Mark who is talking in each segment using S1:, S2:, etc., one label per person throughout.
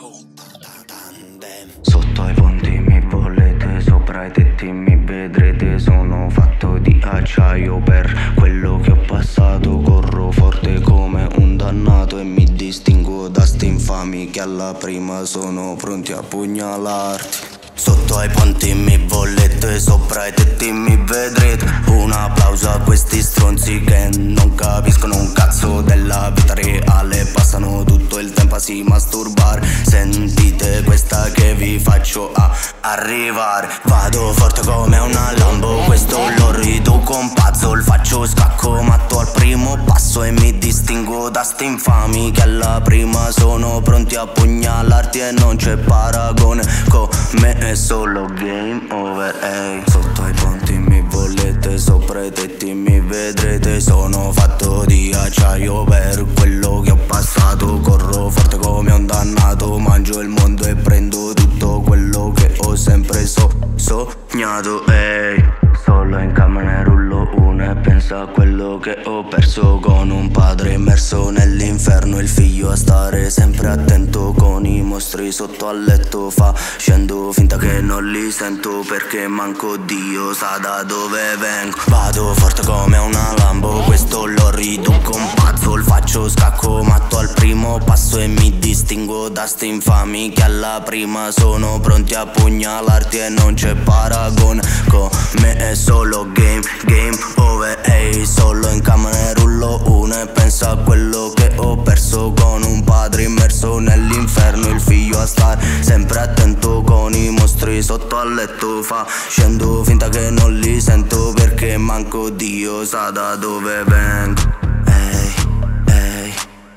S1: Sotto ai ponti mi volete, sopra i tetti mi vedrete. Sono fatto di acciaio, per quello che ho passato corro forte come un dannato e mi distinguo da sti infami che alla prima sono pronti a pugnalarti. Sotto ai ponti mi volete, sopra i tetti mi vedrete. Un applauso a questi stronzi che non capiscono un cazzo della vita reale. Passano tutto il tempo a si masturbare. Sentite questa che vi faccio arrivare. Vado forte come una Lambo, questo lo riduco un puzzle. Faccio scacco matto al primo passo e mi distinguo da sti infami che alla prima sono pronti a pugnalarti e non c'è paragone con me. È solo game over, ehi. Sotto ai ponti mi volete, sopra i tetti mi vedrete. Sono fatto di acciaio, per quello che ho passato corro forte come un dannato. Mangio il mondo e prendo tutto quello che ho sempre sognato, ehi. Solo in camera rullo uno e penso a quello che ho perso. Con un padre immerso nell'inferno, il figlio a stare sempre attento. Con i mostri sotto al letto facendo finta che non li sento, perché manco Dio sa da dove vengo. Vado forte come una Lambo, questo lo riduco un puzzle. Faccio scacco matto al primo passo e mi distinguo da sti infami che alla prima sono pronti a pugnalarti e non c'è paragone con me. È solo game over, ehi. Solo in camera rullo uno e penso a quello che ho perso. Con un padre immerso nell'inferno, il figlio a stare sempre attento. Con i mostri sotto al letto facendo finta che non li sento, perché manco Dio sa da dove vengo, ehi, ehi.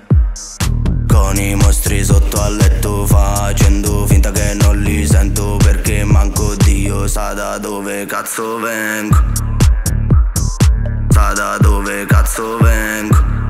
S1: Con i mostri sotto al letto facendo finta che non li sento, perché manco Dio sa da dove cazzo vengo. Sa da dove cazzo vengo.